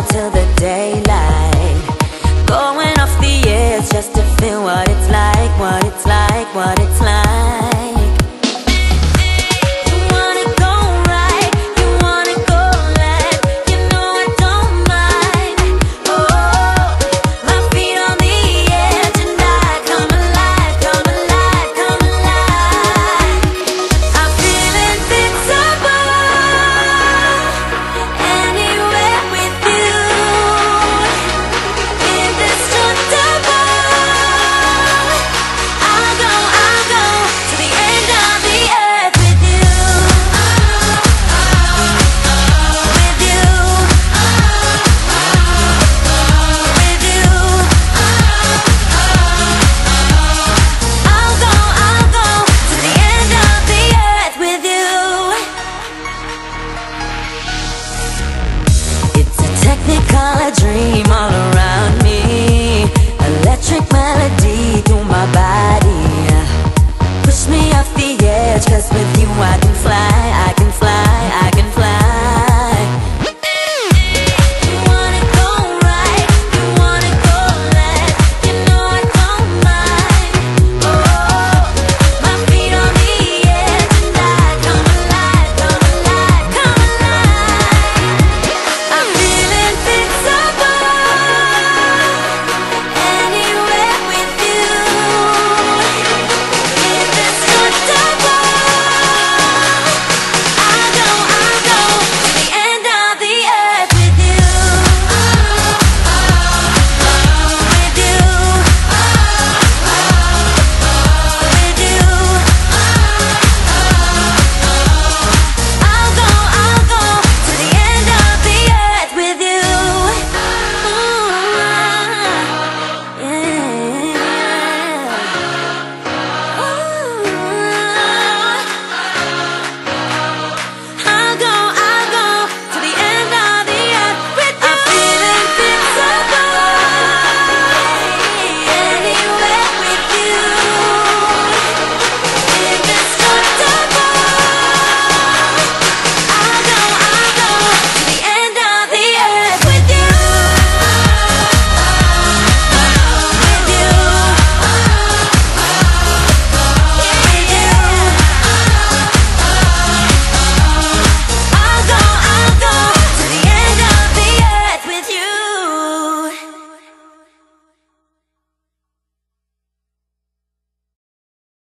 till the daylight, going off the edge just to feel what it's like, what it's like, what it's like. You wanna go right, you wanna go left, you know I don't mind. Oh, my feet on the edge and I come alive, come alive, come alive. I feel invincible anywhere with you, indestructible. I'll go to the end of the earth with you, with you, with you. I'll go to the end of the earth with you. It's a technicolor dream of